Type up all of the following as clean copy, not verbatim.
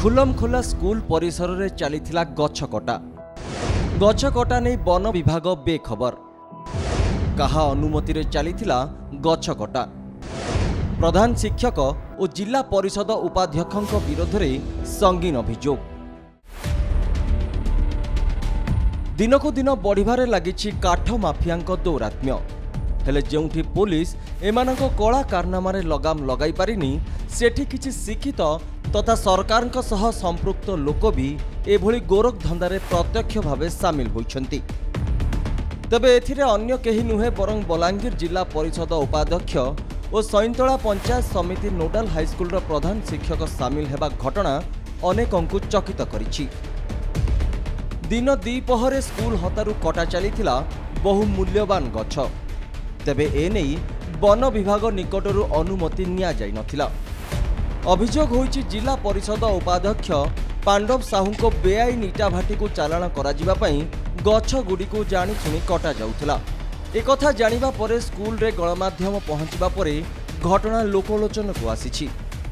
खुलमखोला school परिसर रे चलीथिला गछ कटा नहीं वन विभाग बेखबर। कहा अनुमति रे चलीथिला गछ कटा। प्रधान शिक्षक और जिला परिषद उपाध्यक्ष विरोध में संगीन अभियोग। दिनकु दिन बढ़िबारे लागिछि काठ माफियांक दौरात्म्य। हेले जेउठी पुलिस एमानक कला कारनामारे लगाम लगाई पारिनी सेठी किछि शिक्षित तथा सरकारक सह संपृक्त लोक भी एभली गोरख धंदारे प्रत्यक्ष भावे सामिल होइछन्ति। तबे एथिरे अन्य केही नुहे बरं बलांगीर जिला परिषद उपाध्यक्ष और सैंतला पंचायत समिति नोडाल हाईस्कूल प्रधान शिक्षक सामिल हेबा घटना अनेकंकु चकित करिछि। दिन द्विपहरे स्कूल हतारु कटा चलीथिला बहु मूल्यवान गछ। तेबे एने वन विभाग निकटरू अनुमति निया जाई नथिला। अभियोग होइछि जिला परिषद उपाध्यक्ष पांडव साहू को बेआईन इटा भाटी को चालाण करा जिबा पई गछ गुडी को जानी सुनी कटा जाउथिला। एकथा जानिबा परे स्कूल रे गणमाध्यम पहुंचबा परे घटना लोकलोचन को आसीछि।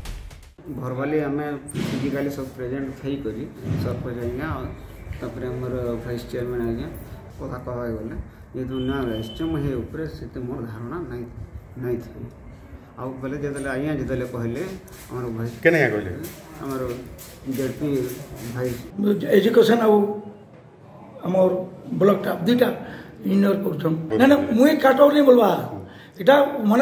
भरवाली हमें फिजिकली सब प्रेजेंट थई करी सरपंच आज्ञा तापर हमर वाइस चेयरमैन आज्ञा कथा कहवाय गले ये दुनिया राष्ट्र में हे ऊपर से मोर धारणा नहीं थी। आउ बोले जतले आज्ञा जतले कहले हमर भाई केने कहले हमर जेपी भाई एजुकेशन आउ हमर ब्लॉक टा दुटा इनर करछम ना मुई काटो नहीं बोलबा एटा माने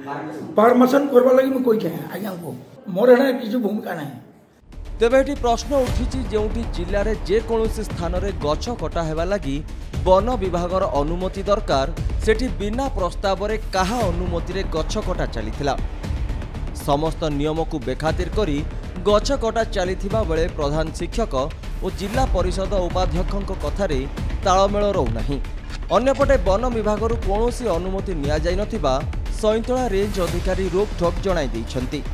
परमिशन करबा लागि म कोइ के आज्ञा को मोर एना किछु भूमिका नहीं। तेबे एटी प्रश्न उठिछि जेउठी जिल्ला रे जे कोनोसी स्थान रे गछ कटा हेबा लागि वन विभागर अनुमति दरकार सेठी बिना प्रस्ताव रे काहा अनुमति रे गछ कटा चलीथिला। समस्त नियम को बेखातिर करी गछ कटा चलीथिबा बेले प्रधान शिक्षक और जिला परिषद उपाध्यक्षक कथारे तालमेल रहउनाही। अन्यपटे वन विभागरु कोनोसी अनुमति निया जाई नथिबा सैंतला रेंज अधिकारी रोकठोक जणाई दैछन्ति।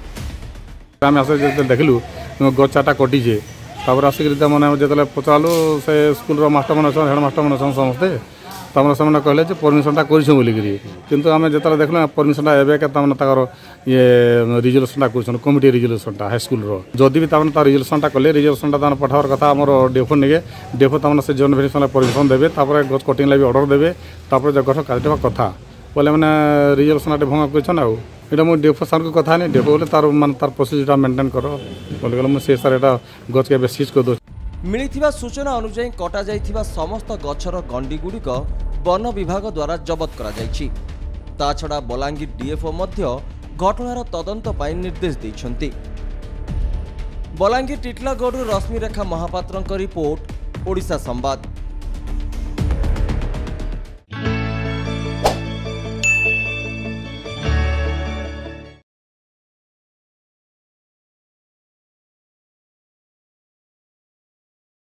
आम आस देखलु गछाटा कटिजे तापर आसिक मैंने जो पचारू से स्कूल मास्टर मैंने हेडमास्टर मैंने समस्ते तमें से कहले परमिशनटा कर बोलिकी कितु आम जो देखल परमिशनटा एवं ये रिजोल्यूशनटा कर कमिटी रिजोल्यूशनटा हाईस्कूल जदि भी रिजोल्यूशनटा कले रिजोल्यूशनटा पठावर कथा आम डेफो निगे डेफो तमें से जन भेरिफिकेशन परमिशन देवे गछ कटिंग लगे ऑर्डर देवे गछ काटा कथा बोले मैंने रिजोल्यूशन भंग कर ये मुझे डेफो सार को कथा नहीं डेफो बोले तार मान तार प्रोसीजर मेंटेन कर बोले मुझे सार एटा गछ के सीज कर दो। मिलिथिबा सूचना अनुसार कटा जाइथिबा समस्त गछर गंडी गुड़िक वन विभाग द्वारा जबत करा जाइछि। ता छड़ा बलांगीर डीएफओ मध्य घटनार तदंत पाई निर्देश दैछन्ति। बलांगीर टिटलागढ़ रश्मिरेखा महापात्रଙ୍କ रिपोर्ट ओडिशा संवाद।